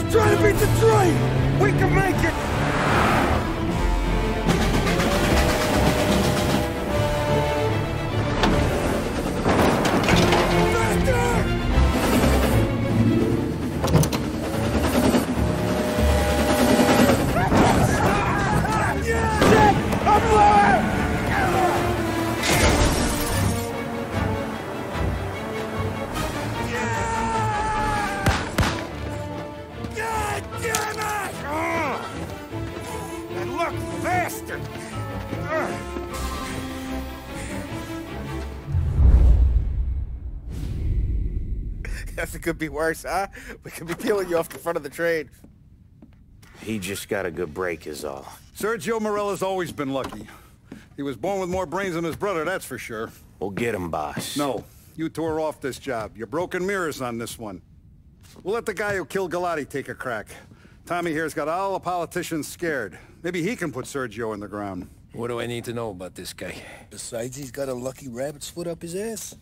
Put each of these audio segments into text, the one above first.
Try to beat the train! We can make it! It could be worse, huh? We could be peeling you off the front of the train. He just got a good break is all. Sergio Morella's always been lucky. He was born with more brains than his brother, that's for sure. We'll get him, boss. No, you two are off this job. You're broken mirrors on this one. We'll let the guy who killed Galati take a crack. Tommy here's got all the politicians scared. Maybe he can put Sergio in the ground. What do I need to know about this guy? Besides, he's got a lucky rabbit's foot up his ass.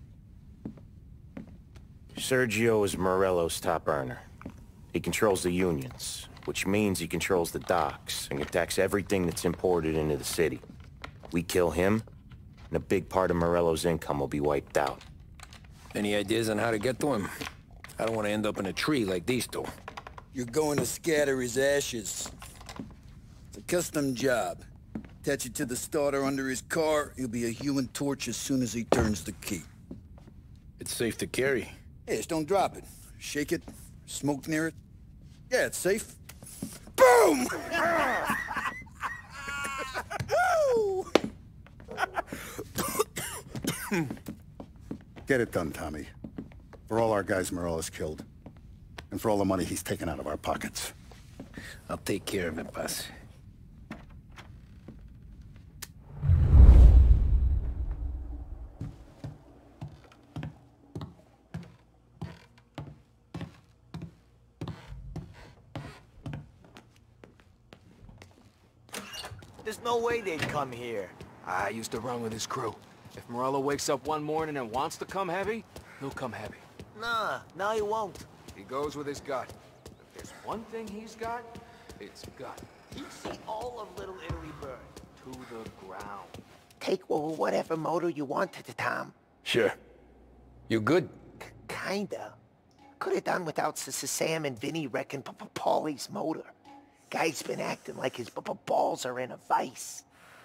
Sergio is Morello's top earner. He controls the unions, which means he controls the docks and attacks everything that's imported into the city. We kill him, and a big part of Morello's income will be wiped out. Any ideas on how to get to him? I don't want to end up in a tree like these two. You're going to scatter his ashes. It's a custom job. Attach it to the starter under his car. He'll be a human torch as soon as he turns the key. It's safe to carry. Hey, just don't drop it. Shake it, smoke near it. Yeah, it's safe. Boom! Get it done, Tommy. For all our guys Morella's killed. And for all the money he's taken out of our pockets. I'll take care of it, boss. There's no way they'd come here. I used to run with his crew. If Morello wakes up one morning and wants to come heavy, he'll come heavy. Nah, no he won't. He goes with his gut. If there's one thing he's got, it's gut. He'd see all of Little Italy burn. To the ground. Take whatever motor you wanted, Tom. Sure. You good? Kinda. Could have done without Sam and Vinny wrecking Paulie's motor. Guy's been acting like his balls are in a vice.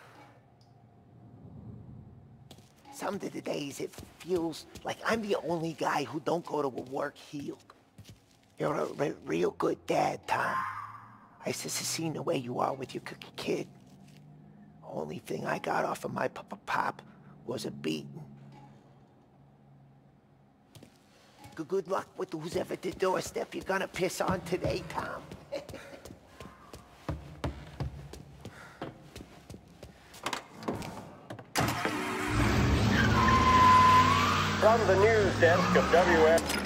Some of the days it feels like I'm the only guy who don't go to work healed. You're a real good dad, Tom. I seen the way you are with your kid. Only thing I got off of my pop was a beating. Good luck with who's ever the doorstep you're gonna piss on today, Tom. From the news desk of WF.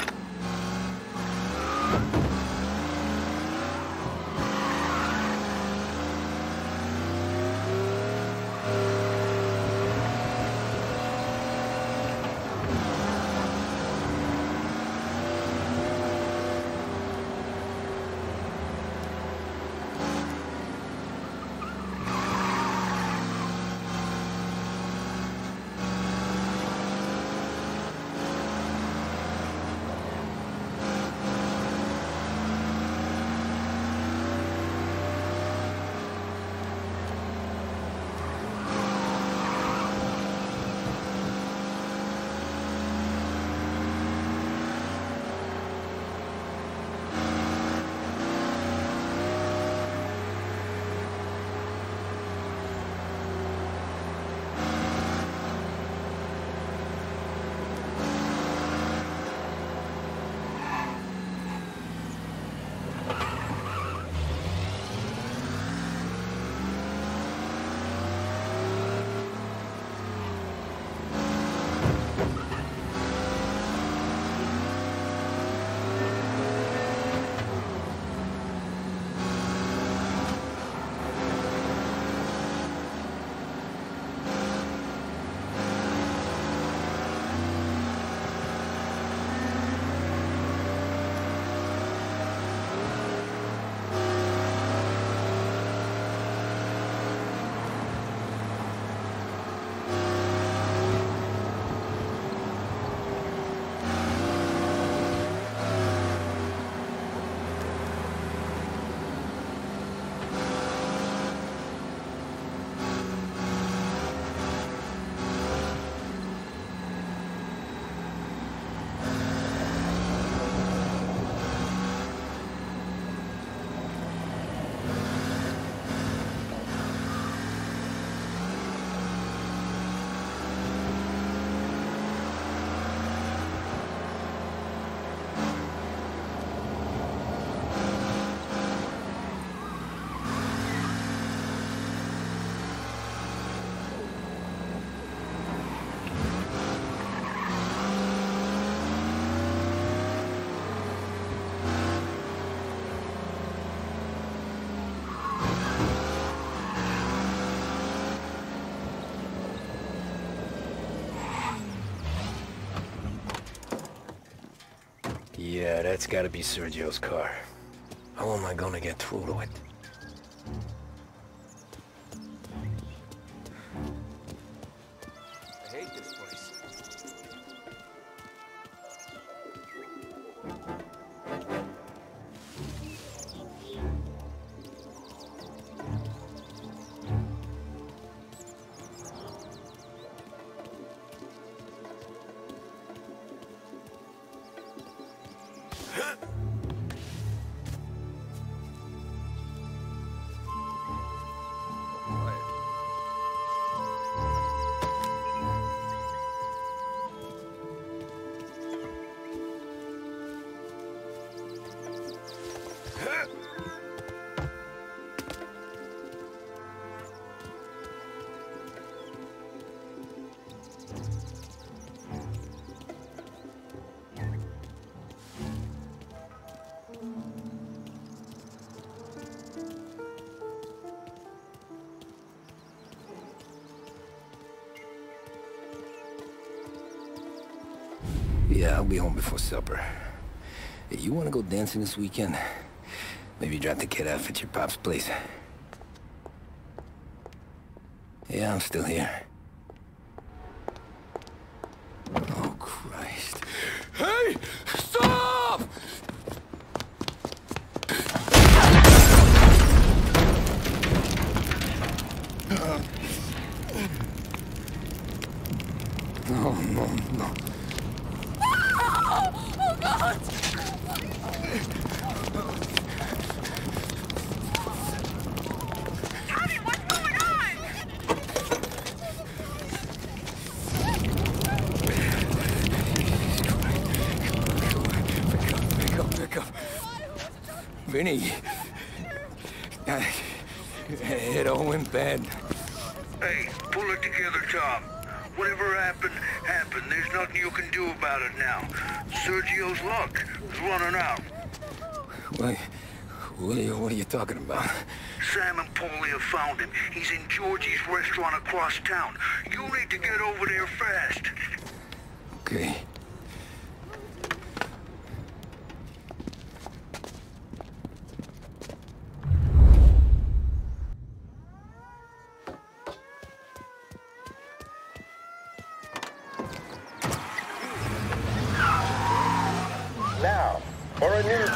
Yeah, that's gotta be Sergio's car. How am I gonna get through to it? I hate this place. Yeah, I'll be home before supper. Hey, you wanna go dancing this weekend? Maybe drop the kid off at your pop's place. Yeah, I'm still here. Oh, Christ. Hey! Stop! No, no, no. Oh, God! Tommy, what's going on? Pick up. Vinny. It all went bad. Hey, pull it together, Tom. Whatever happened, happened. There's nothing you can do about it now. Sergio's luck is running out. What are you talking about? Sam and Paulie have found him. He's in Georgie's restaurant across town. You need to get over there fast. Okay. Now, for a news.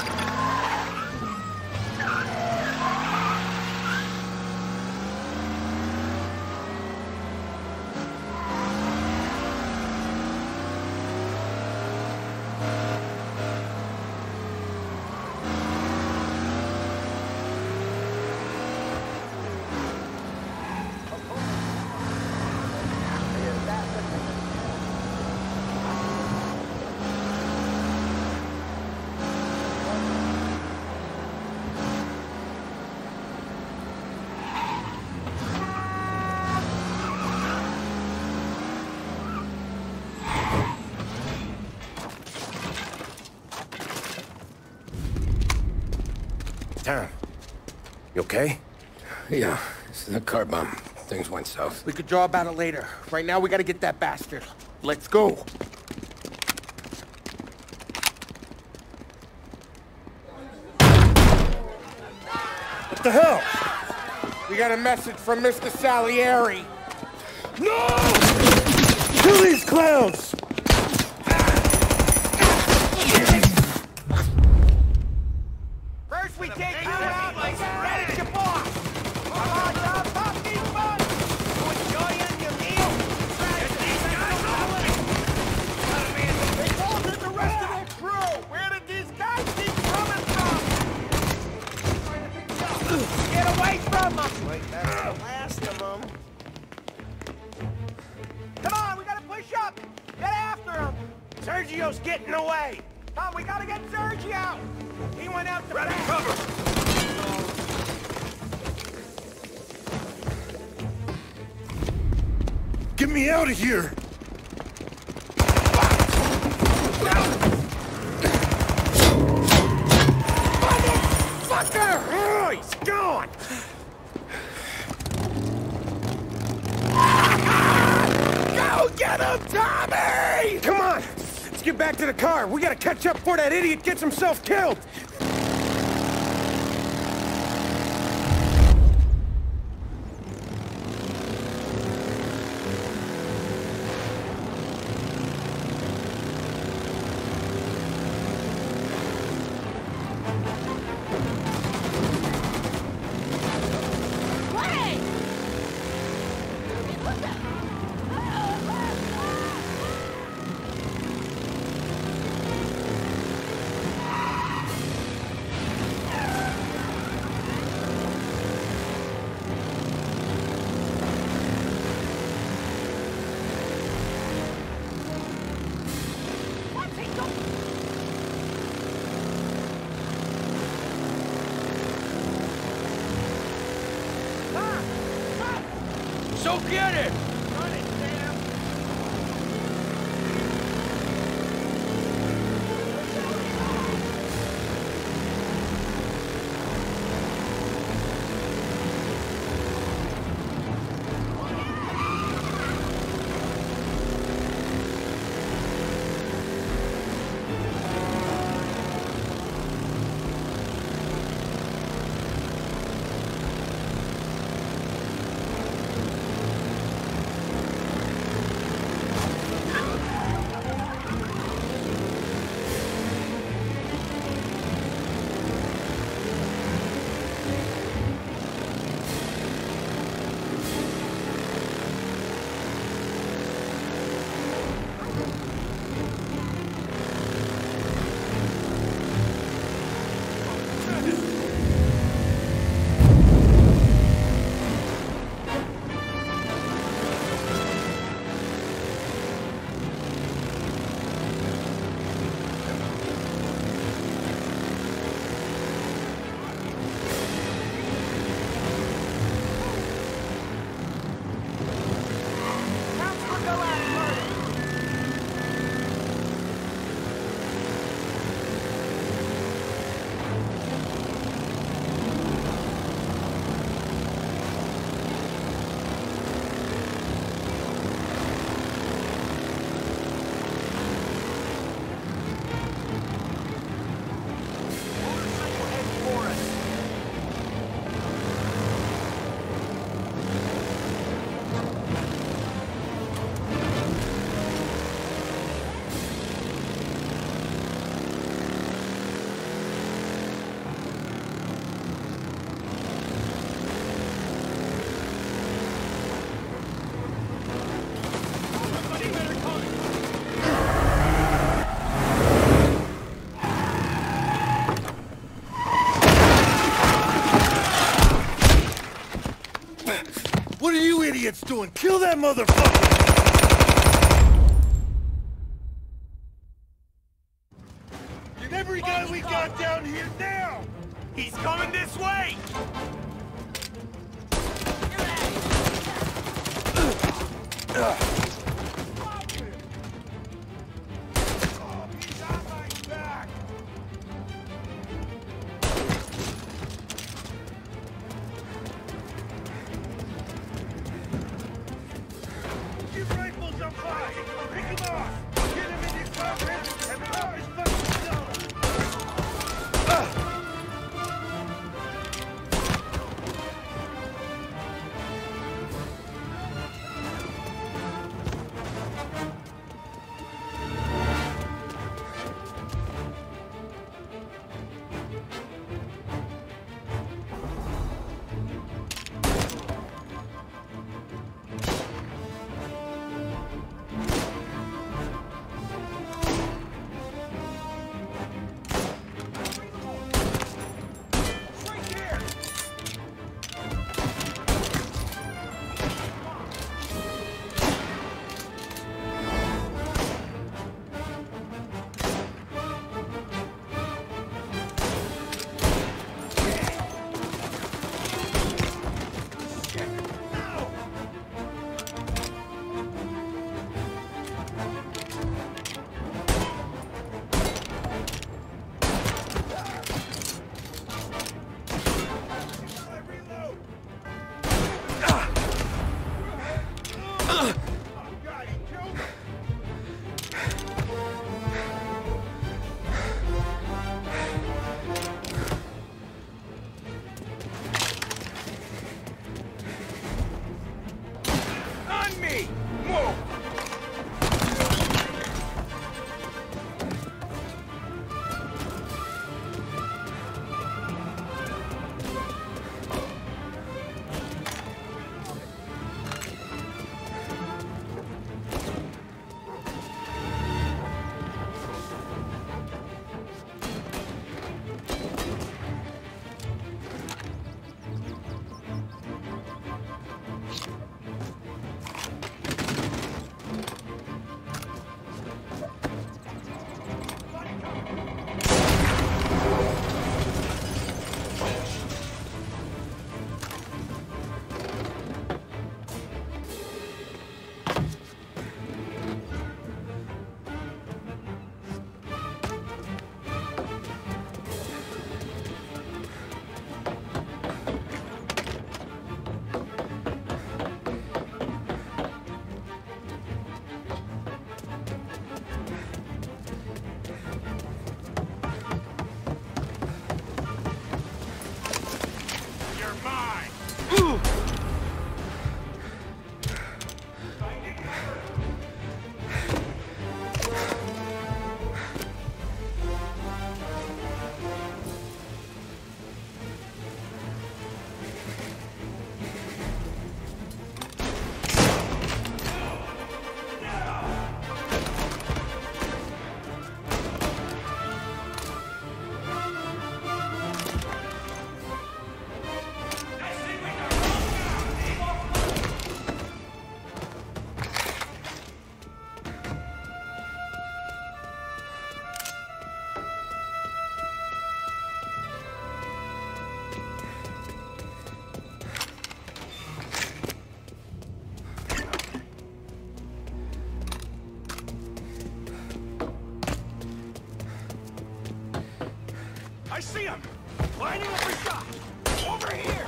Tom, you okay? Yeah, this is a car bomb. Things went south. We could draw about it later. Right now, we gotta get that bastard. Let's go. What the hell? We got a message from Mr. Salieri. No! Kill these clowns! First we take you out, then it's your boss. Come on, Tom, pop these buns. You enjoying your meal? Get these guys rolling. They called in the rest of their crew. Where did these guys keep coming from? Get away from them. Wait, that's the last of them. Come on, we gotta push up. Get after him. Sergio's getting away. Tom, we gotta get Sergio out. He went out to grab cover. Get me out of here! Motherfucker! Oh, he's gone. Go get him, Tommy! Come on! Let's get back to the car. We gotta catch up before that idiot gets himself killed. So get it! What are you idiots doing? Kill that motherfucker! Get every guy we got down here now! He's coming this way! He's on my back! Give rifles a fire! Pick him off! Get him in his pocket and pop his fucking gun! I see him! Lining up for shot! Over here!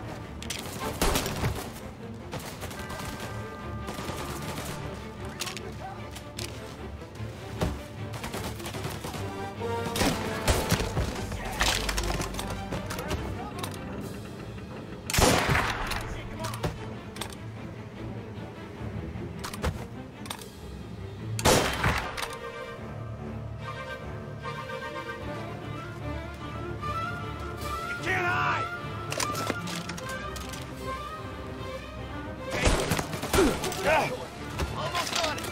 Almost on it.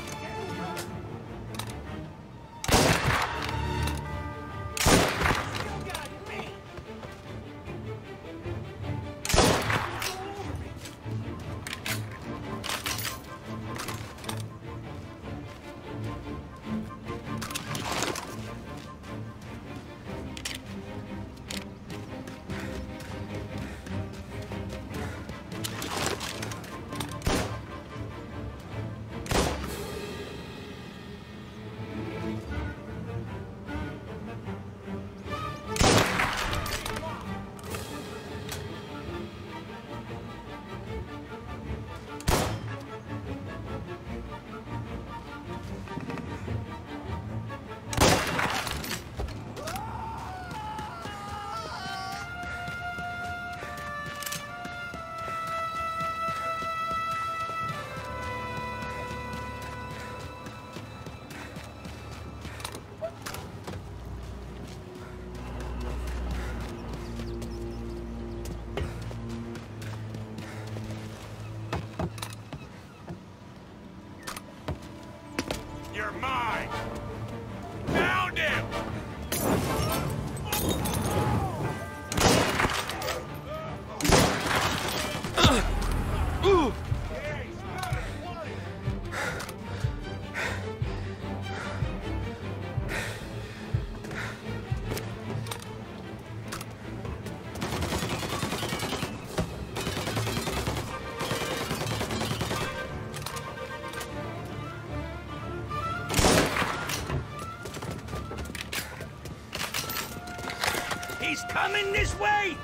You're mine! Found him! He's coming this way!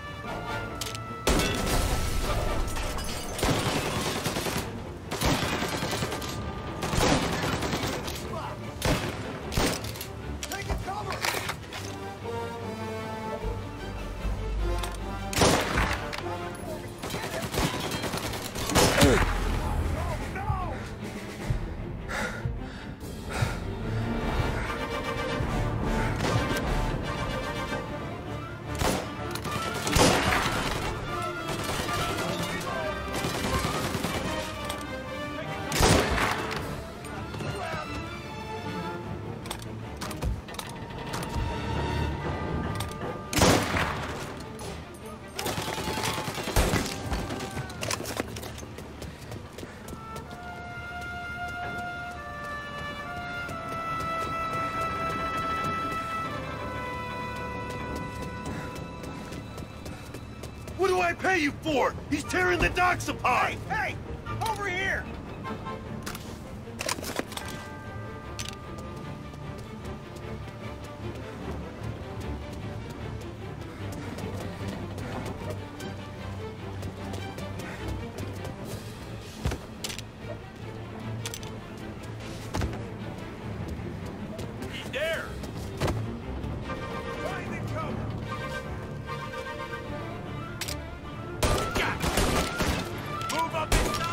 What do I pay you for? He's tearing the docks apart! Hey! Over here! He's there! Find the cover! Move up inside!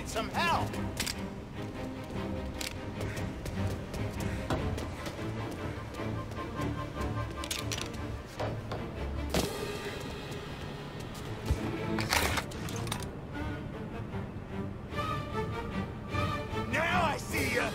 some help! Now I see ya!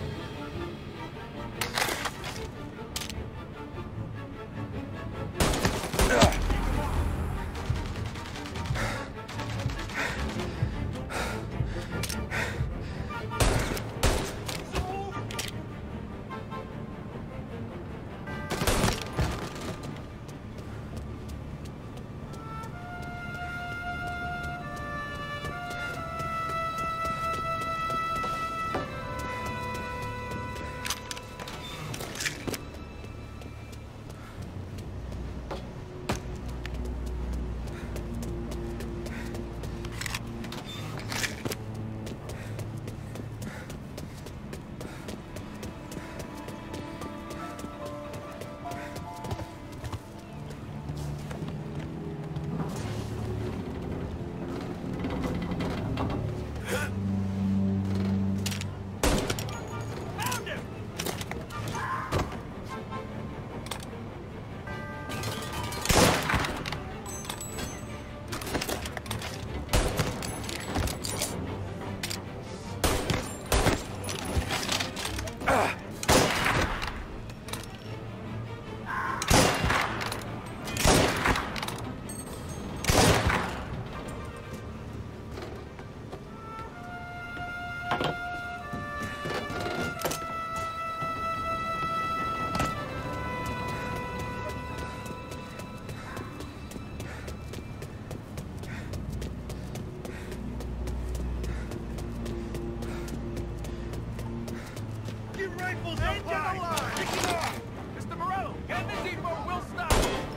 Mr. Morello, get in the depot, we'll stop!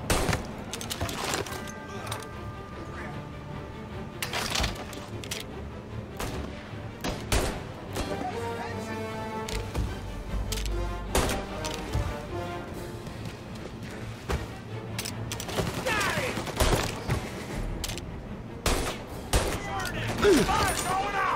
Fire going out!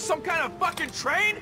some kind of fucking train?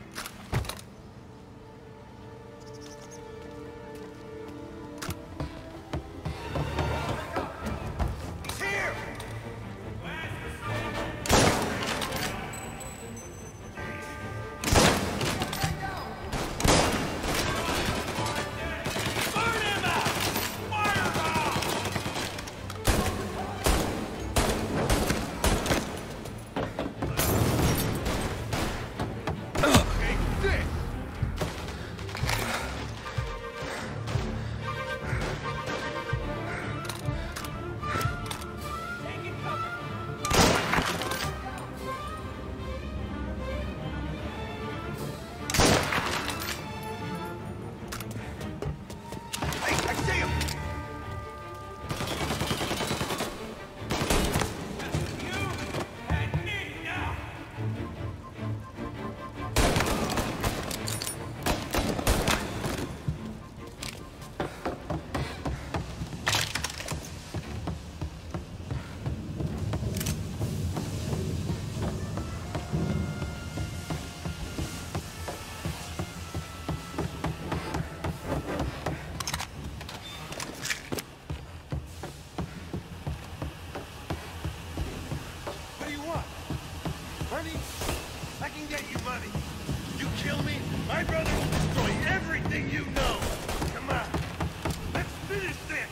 I can get you money. You kill me, my brother will destroy everything you know. Come on, let's finish this.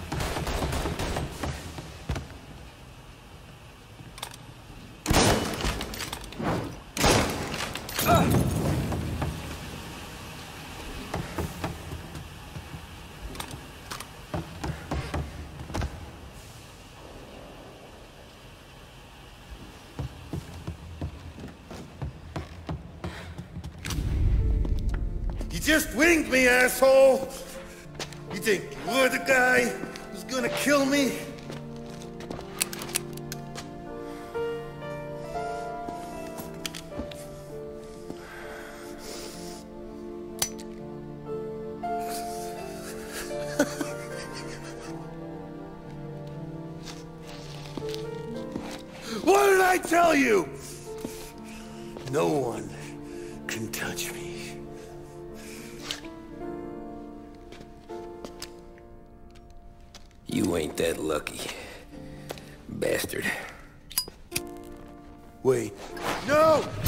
You just winged me, asshole! You think you're the guy who's gonna kill me? What did I tell you? No one can touch me. You ain't that lucky, bastard. Wait. No!